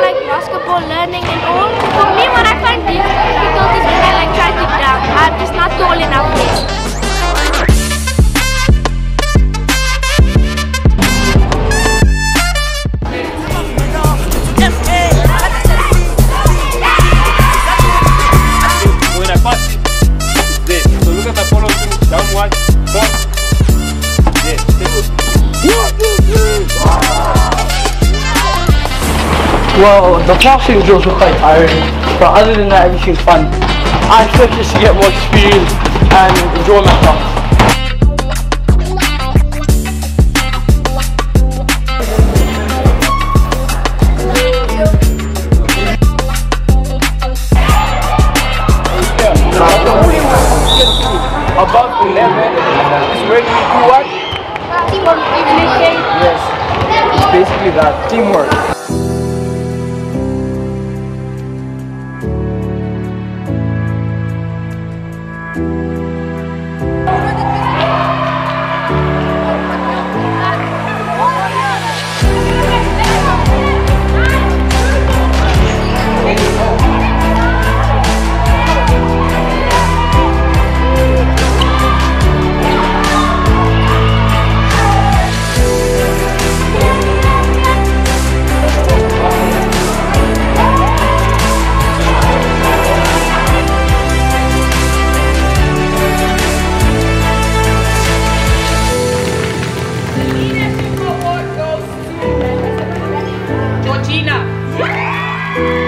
like basketball learning and all. For me, what I find difficult is when I like try to dunk. I'm just not tall enough yet. Well, the passing drills were quite tiring, but other than that, everything's fun. I expect us to get more experience and enjoy my class. Above 11 is when we do what? Teamwork. Yes, it's basically that, teamwork. Georgina.